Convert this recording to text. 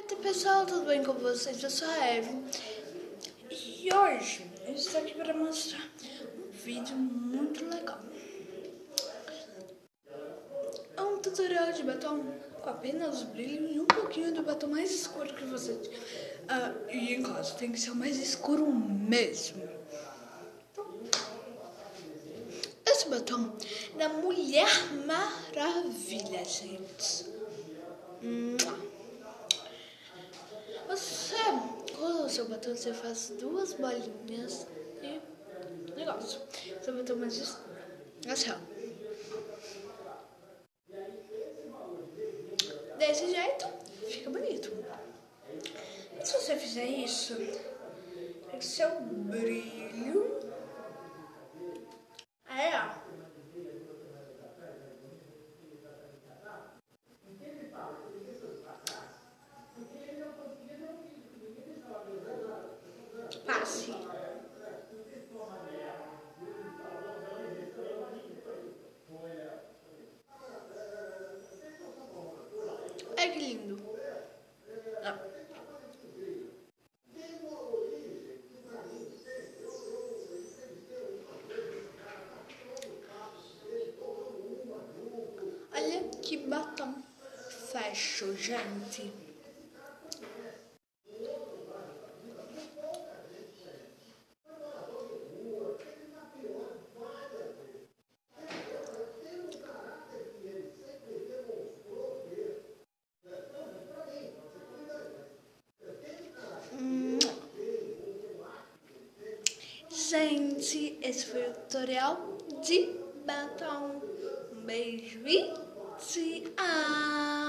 Oi pessoal, tudo bem com vocês? Eu sou a Eve e hoje eu estou aqui para mostrar um vídeo muito legal. É um tutorial de batom com apenas brilho e um pouquinho do batom mais escuro que você e em casa tem que ser o mais escuro mesmo. Esse batom é da Mulher Maravilha, gente. Você, com o seu batom, você faz duas bolinhas e negócio. Seu batom mais escuro. Assim, ó. Desse jeito, fica bonito. E se você fizer isso, é seu brilho. Aí, ó. Passe. Olha que lindo. Ó. Olha que batom fashion, gente. Gente, esse foi o tutorial de batom. Um beijo e tchau!